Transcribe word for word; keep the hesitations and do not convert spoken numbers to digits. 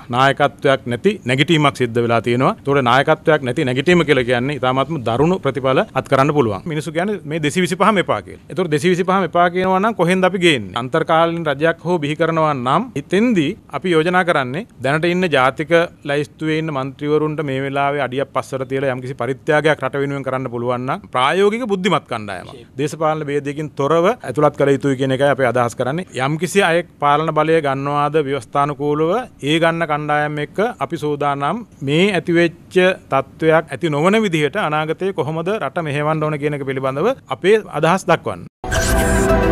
නායකත්වයක් නැති නැගිටීමක් සිද්ධ වෙලා තියෙනවා. ඒතකොට නායකත්වයක් නැති නැගිටීම කියලා කියන්නේ ඊටාත්ම දරුණු ප්‍රතිඵල අත් කරන්න පුළුවන්. මිනිස්සු කියන්නේ මේ දෙසිය විසිපහම එපා කියලා. ඒතකොට දෙසිය විසිපහම එපා කියනවා නම් කොහෙන්ද අපි ගේන්නේ? අන්තර්කාලීන රජයක් හෝ බිහි කරනවා නම් ඉතින්දී අපි යෝජනා කරන්නේ දැනට ඉන්න ජාතික ලැයිස්තුවේ ඉන්න മന്ത്രിවරුන්ට මේ වෙලාවේ අඩියක් පස්සට තියලා යම්කිසි පරිත්‍යාගයක් රට වෙනුවෙන් කරන්න පුළුවන් නම් ප්‍රායෝගික බුද්ධිමත් කණ්ඩායමක්. දේශපාලන ભેදයකින් තොරව ඇතුළත් කළ යුතුයි කියන එකයි අපි අදහස් කරන්නේ. යම්කිසි අයෙක් පාලන බලය ගන්නවාද ව්‍යවස්ථානුකූලව ඒ ගන්න කණ්ඩායම් එක්ක අපි සූදානම් මේ ඇතිවෙච්ච තත්ත්වයක් ඇති නොවන විදිහට අනාගතයේ කොහොමද රට මෙහෙවන්න ඕන කියන එක පිළිබඳව අපේ අදහස් දක්වන්න.